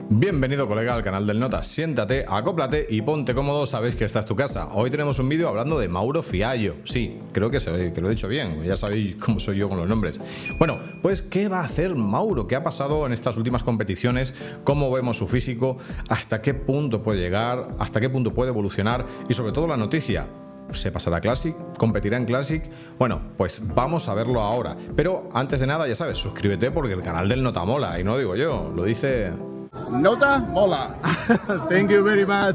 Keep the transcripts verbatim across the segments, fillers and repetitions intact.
Bienvenido, colega, al canal del Nota. Siéntate, acóplate y ponte cómodo, sabéis que esta es tu casa. Hoy tenemos un vídeo hablando de Mauro Fiallo. Sí, creo que, se, que lo he dicho bien, ya sabéis cómo soy yo con los nombres. Bueno, pues ¿qué va a hacer Mauro? ¿Qué ha pasado en estas últimas competiciones? ¿Cómo vemos su físico? ¿Hasta qué punto puede llegar? ¿Hasta qué punto puede evolucionar? Y sobre todo la noticia: ¿se pasará a Classic? ¿Competirá en Classic? Bueno, pues vamos a verlo ahora. Pero antes de nada, ya sabes, suscríbete porque el canal del Nota mola. Y no lo digo yo, lo dice... Nota mola. Thank you very much.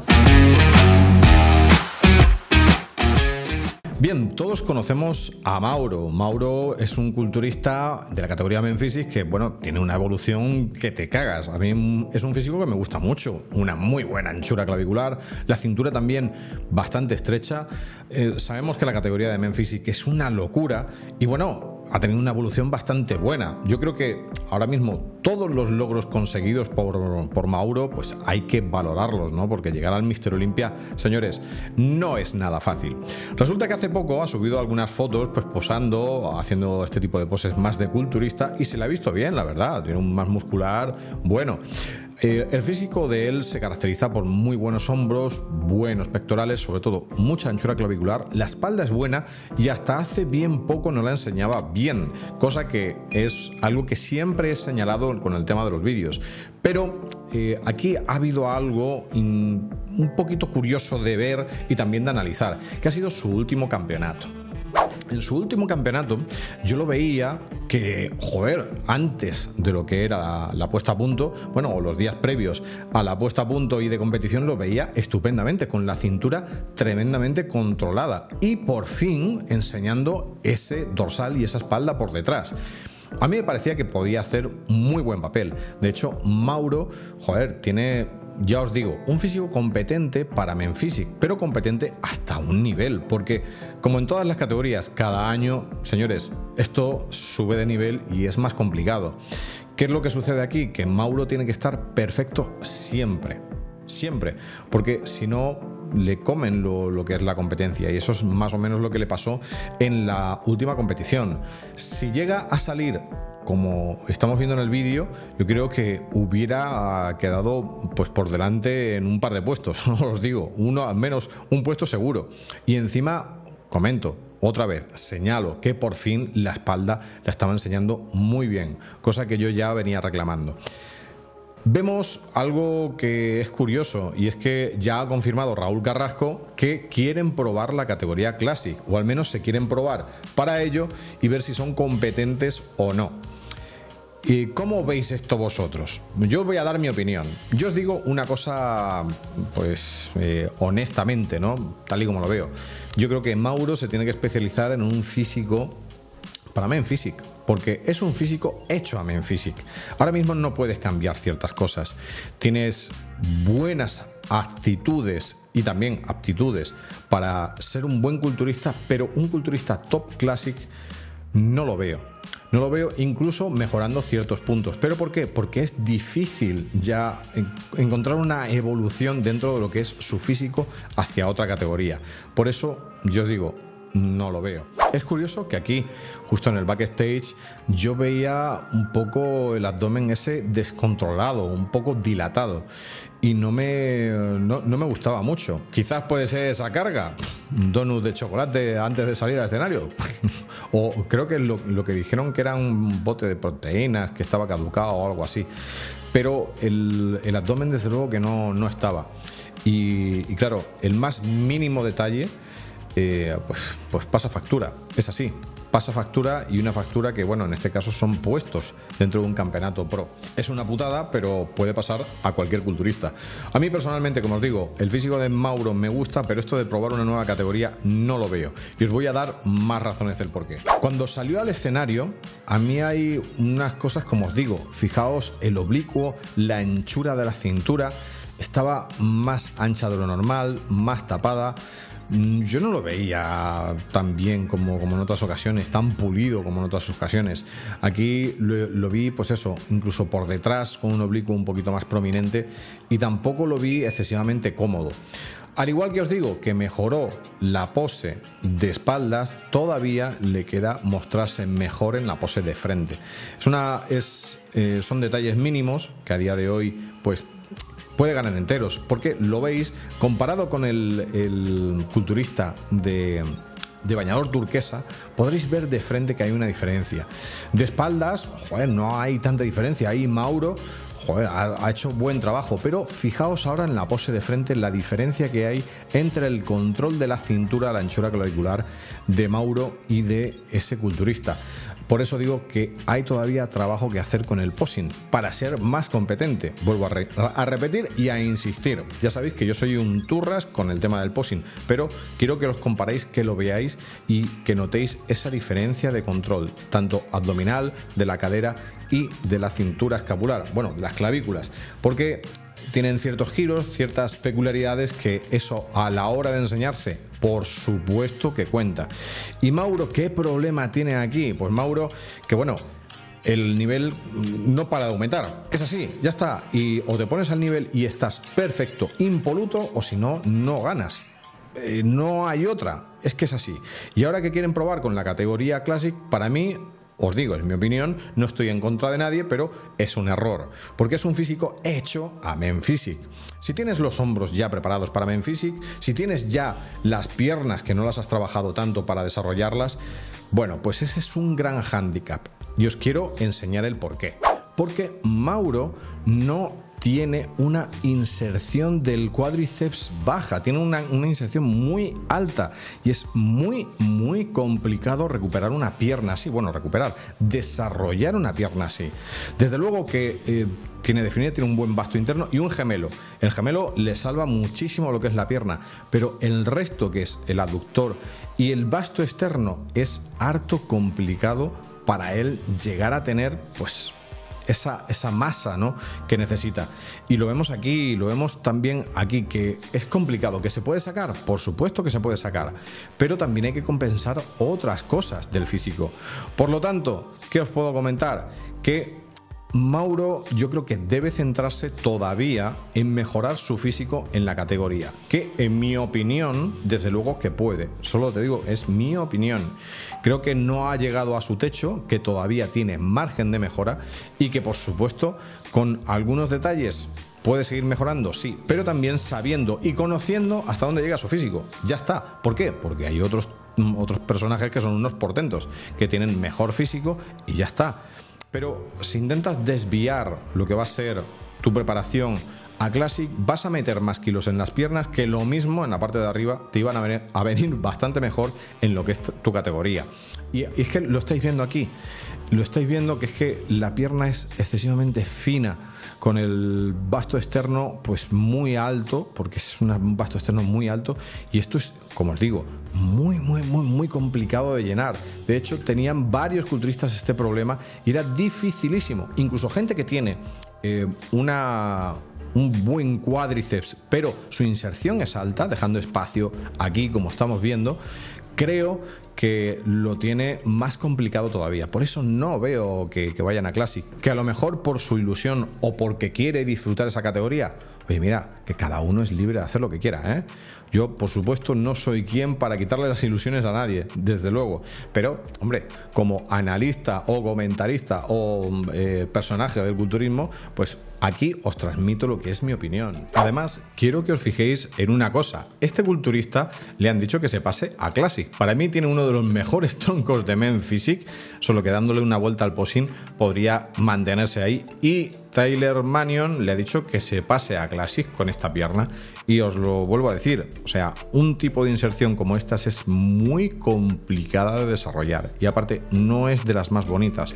Bien, todos conocemos a Mauro. Mauro es un culturista de la categoría Men Physique que, bueno, tiene una evolución que te cagas. A mí es un físico que me gusta mucho. Una muy buena anchura clavicular, la cintura también bastante estrecha. Eh, sabemos que la categoría de Men Physique es una locura y, bueno, ha tenido una evolución bastante buena. Yo creo que ahora mismo todos los logros conseguidos por, por Mauro, pues hay que valorarlos, ¿no? Porque llegar al míster Olympia, señores, no es nada fácil. Resulta que hace poco ha subido algunas fotos, pues posando, haciendo este tipo de poses más de culturista, y se le ha visto bien, la verdad. Tiene un más muscular bueno. Eh, el físico de él se caracteriza por muy buenos hombros, buenos pectorales, sobre todo mucha anchura clavicular, la espalda es buena y hasta hace bien poco no la enseñaba bien, cosa que es algo que siempre he señalado con el tema de los vídeos. Pero eh, aquí ha habido algo in, un poquito curioso de ver y también de analizar, que ha sido su último campeonato. En su último campeonato yo lo veía que, joder, antes de lo que era la, la puesta a punto, bueno, o los días previos a la puesta a punto y de competición, lo veía estupendamente, con la cintura tremendamente controlada y por fin enseñando ese dorsal y esa espalda por detrás. A mí me parecía que podía hacer muy buen papel. De hecho, Mauro, joder, tiene, ya os digo, un físico competente para Men Physique, pero competente hasta un nivel, porque como en todas las categorías, cada año, señores, esto sube de nivel y es más complicado. ¿Qué es lo que sucede aquí? Que Mauro tiene que estar perfecto siempre. Siempre, porque si no le comen lo, lo que es la competencia, y eso es más o menos lo que le pasó en la última competición. Si llega a salir como estamos viendo en el vídeo, yo creo que hubiera quedado pues por delante en un par de puestos, os digo, uno al menos un puesto seguro. Y encima, comento otra vez, señalo que por fin la espalda la estaba enseñando muy bien, cosa que yo ya venía reclamando. Vemos algo que es curioso, y es que ya ha confirmado Raúl Carrasco que quieren probar la categoría Classic, o al menos se quieren probar para ello y ver si son competentes o no. ¿Y cómo veis esto vosotros? Yo os voy a dar mi opinión. Yo os digo una cosa, pues eh, honestamente, ¿no? Tal y como lo veo. Yo creo que Mauro se tiene que especializar en un físico para Men Physique, porque es un físico hecho a Men Physique. Ahora mismo no puedes cambiar ciertas cosas. Tienes buenas actitudes y también aptitudes para ser un buen culturista, pero un culturista top Classic no lo veo. No lo veo, incluso mejorando ciertos puntos. ¿Pero por qué? Porque es difícil ya encontrar una evolución dentro de lo que es su físico hacia otra categoría. Por eso yo os digo, no lo veo. Es curioso que aquí, justo en el backstage, yo veía un poco el abdomen ese descontrolado, un poco dilatado, y no me, no, no me gustaba mucho. Quizás puede ser esa carga, un donut de chocolate antes de salir al escenario, o creo que lo, lo que dijeron que era un bote de proteínas que estaba caducado o algo así, pero el, el abdomen desde luego que no, no estaba. Y, y claro, el más mínimo detalle Eh, pues, pues pasa factura, es así, pasa factura, y una factura que, bueno, en este caso son puestos dentro de un campeonato pro. Es una putada, pero puede pasar a cualquier culturista. A mí personalmente, como os digo, el físico de Mauro me gusta, pero esto de probar una nueva categoría no lo veo, y os voy a dar más razones del porqué. Cuando salió al escenario, a mí hay unas cosas, como os digo, fijaos el oblicuo, la anchura de la cintura estaba más ancha de lo normal, más tapada. yo no lo veía tan bien como, como en otras ocasiones, tan pulido como en otras ocasiones. Aquí lo, lo vi, pues eso, incluso por detrás, con un oblicuo un poquito más prominente, y tampoco lo vi excesivamente cómodo. Al igual que os digo que mejoró la pose de espaldas, todavía le queda mostrarse mejor en la pose de frente. Es una, es, eh, son detalles mínimos que a día de hoy pues puede ganar enteros, porque lo veis comparado con el, el culturista de, de bañador turquesa, podréis ver de frente que hay una diferencia. De espaldas, joder, no hay tanta diferencia. Ahí Mauro, joder, ha, ha hecho buen trabajo, pero fijaos ahora en la pose de frente, la diferencia que hay entre el control de la cintura, la anchura clavicular de Mauro y de ese culturista. Por eso digo que hay todavía trabajo que hacer con el posing para ser más competente. Vuelvo a, re a repetir y a insistir. Ya sabéis que yo soy un turras con el tema del posing, pero quiero que los comparéis, que lo veáis y que notéis esa diferencia de control, tanto abdominal, de la cadera y de la cintura escapular, bueno, de las clavículas, porque tienen ciertos giros, ciertas peculiaridades que eso a la hora de enseñarse, por supuesto que cuenta. Y Mauro, ¿qué problema tiene aquí? Pues Mauro, que bueno, el nivel no para de aumentar, es así, ya está, y o te pones al nivel y estás perfecto, impoluto, o si no, no ganas. Eh, no hay otra, es que es así. Y ahora que quieren probar con la categoría Classic, para mí, os digo, en mi opinión, no estoy en contra de nadie, pero es un error, porque es un físico hecho a Men Physique. Si tienes los hombros ya preparados para Men Physique, si tienes ya las piernas que no las has trabajado tanto para desarrollarlas, bueno, pues ese es un gran hándicap. Y os quiero enseñar el por qué. Porque Mauro no tiene una inserción del cuádriceps baja, tiene una, una inserción muy alta y es muy, muy complicado recuperar una pierna así, bueno, recuperar, desarrollar una pierna así. Desde luego que eh, tiene definida, tiene un buen vasto interno y un gemelo. El gemelo le salva muchísimo lo que es la pierna, pero el resto, que es el aductor y el vasto externo, es harto complicado para él llegar a tener, pues, Esa, esa masa, ¿no?, que necesita. Y lo vemos aquí, lo vemos también aquí, que es complicado. ¿Que se puede sacar? Por supuesto que se puede sacar, pero también hay que compensar otras cosas del físico. Por lo tanto, ¿qué os puedo comentar? Que Mauro, yo creo que debe centrarse todavía en mejorar su físico en la categoría, que en mi opinión, desde luego que puede. Solo te digo, es mi opinión. Creo que no ha llegado a su techo, que todavía tiene margen de mejora y que, por supuesto, con algunos detalles puede seguir mejorando, sí, pero también sabiendo y conociendo hasta dónde llega su físico. Ya está. ¿Por qué? Porque hay otros, otros personajes que son unos portentos, que tienen mejor físico y ya está. Pero si intentas desviar lo que va a ser tu preparación a Classic, vas a meter más kilos en las piernas, que lo mismo en la parte de arriba te iban a venir, a venir bastante mejor en lo que es tu categoría. Y es que lo estáis viendo aquí, lo estáis viendo que es que la pierna es excesivamente fina, con el vasto externo pues muy alto, porque es un vasto externo muy alto, y esto es, como os digo, muy, muy, muy, muy complicado de llenar. De hecho, tenían varios culturistas este problema y era dificilísimo. Incluso gente que tiene eh, una... un buen cuádriceps, pero su inserción es alta, dejando espacio aquí, como estamos viendo, creo que lo tiene más complicado todavía. Por eso no veo que, que vayan a Classic. Que a lo mejor por su ilusión o porque quiere disfrutar esa categoría, oye, mira, que cada uno es libre de hacer lo que quiera, ¿eh? Yo, por supuesto, no soy quien para quitarle las ilusiones a nadie, desde luego. Pero, hombre, como analista o comentarista o eh, personaje del culturismo, pues aquí os transmito lo que es mi opinión. Además, quiero que os fijéis en una cosa. Este culturista le han dicho que se pase a Classic. Para mí tiene uno de los mejores troncos de Men Physique, solo que dándole una vuelta al posing podría mantenerse ahí. Y Tyler Manion le ha dicho que se pase a Classic con esta pierna. Y os lo vuelvo a decir, o sea, un tipo de inserción como estas es muy complicada de desarrollar y aparte no es de las más bonitas.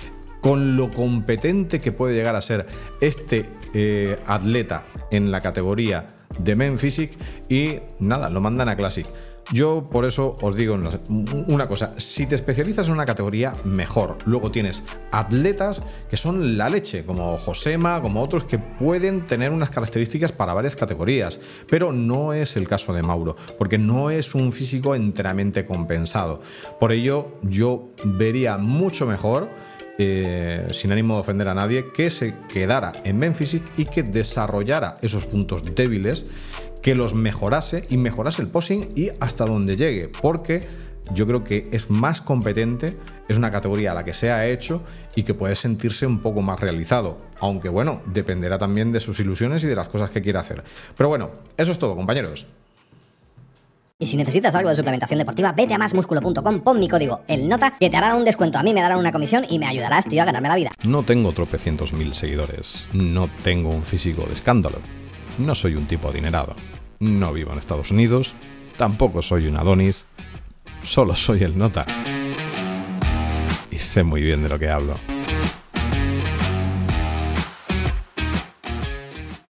Con lo competente que puede llegar a ser este eh, atleta en la categoría de Men Physique, y nada, lo mandan a Classic. Yo por eso os digo una cosa, si te especializas en una categoría, mejor. Luego tienes atletas que son la leche, como Josema, como otros que pueden tener unas características para varias categorías, pero no es el caso de Mauro, porque no es un físico enteramente compensado. Por ello, yo vería mucho mejor, eh, sin ánimo de ofender a nadie, que se quedara en Benfizik y que desarrollara esos puntos débiles, que los mejorase y mejorase el posing y hasta donde llegue, porque yo creo que es más competente, es una categoría a la que se ha hecho y que puede sentirse un poco más realizado, aunque bueno, dependerá también de sus ilusiones y de las cosas que quiera hacer. Pero bueno, eso es todo, compañeros. Y si necesitas algo de suplementación deportiva, vete a más músculo punto com, pon mi código ELNOTA, que te harán un descuento, a mí me darán una comisión y me ayudarás, tío, a ganarme la vida. No tengo tropecientos mil seguidores, no tengo un físico de escándalo, no soy un tipo adinerado, no vivo en Estados Unidos, tampoco soy un Adonis, solo soy el Nota. Y sé muy bien de lo que hablo.